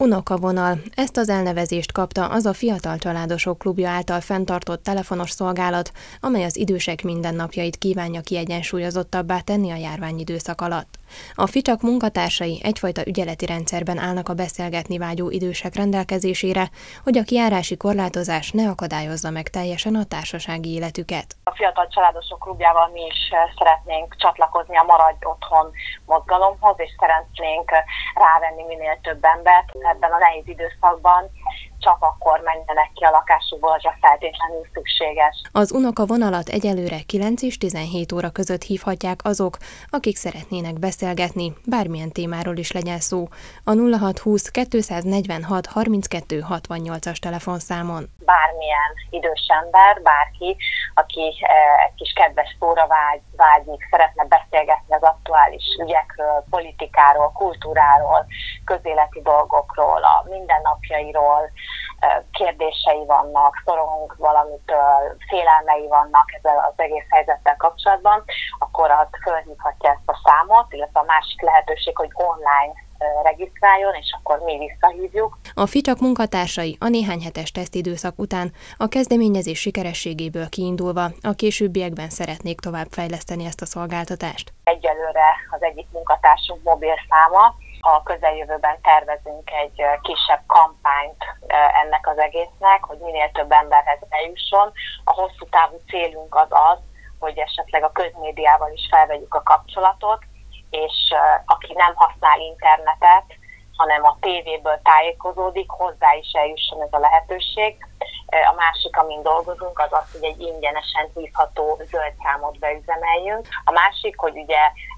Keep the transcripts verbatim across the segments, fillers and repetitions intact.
Unokavonal. Ezt az elnevezést kapta az a Fiatal Családosok Klubja által fenntartott telefonos szolgálat, amely az idősek mindennapjait kívánja kiegyensúlyozottabbá tenni a járványidőszak alatt. A ficsak munkatársai egyfajta ügyeleti rendszerben állnak a beszélgetni vágyó idősek rendelkezésére, hogy a kijárási korlátozás ne akadályozza meg teljesen a társasági életüket. A Fiatal Családosok Klubjával mi is szeretnénk csatlakozni a Maradj Otthon mozgalomhoz, és szeretnénk rávenni minél több embert ebben a nehéz időszakban, csak akkor menjenek ki a lakásukból, hogyha feltétlenül szükséges. Az unokavonalat egyelőre kilenc és tizenhét óra között hívhatják azok, akik szeretnének beszélgetni, bármilyen témáról is legyen szó, a nulla hat húsz kettőszáznegyvenhat harminckettő hatvannyolcas telefonszámon. Bármilyen idős ember, bárki, aki egy kis kedves szóra vágy, vágyik, szeretne beszélgetni az aktuális ügyekről, politikáról, kultúráról, közéleti dolgokról, a mindennapjairól, kérdései vannak, szorong valamitől, félelmei vannak ezzel az egész helyzettel kapcsolatban, akkor az felhívhatja ezt a számot, illetve a másik lehetőség, hogy online regisztráljon, és akkor mi visszahívjuk. A ficsak munkatársai a néhány hetes tesztidőszak után a kezdeményezés sikerességéből kiindulva a későbbiekben szeretnék továbbfejleszteni ezt a szolgáltatást. Egyelőre az egyik munkatársunk mobilszáma, a közeljövőben tervezünk egy kisebb kampányt ennek az egésznek, hogy minél több emberhez eljusson. A hosszú távú célunk az az, hogy esetleg a közmédiával is felvegyük a kapcsolatot, és aki nem használ internetet, hanem a tévéből tájékozódik, hozzá is eljusson ez a lehetőség. A másik, amin dolgozunk, az az, hogy egy ingyenesen hívható zöld számot beüzemeljünk. A másik, hogy ugye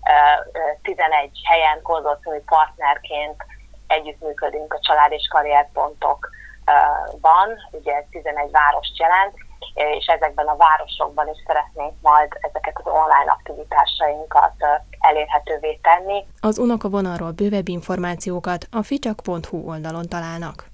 tizenegy helyen konzorciumi partnerként együttműködünk a család- és karrierpontokban, ugye tizenegy várost jelent, és ezekben a városokban is szeretnénk majd ezeket az online aktivitásainkat elérhetővé tenni. Az unokavonalról bővebb információkat a ficsak pont hu oldalon találnak.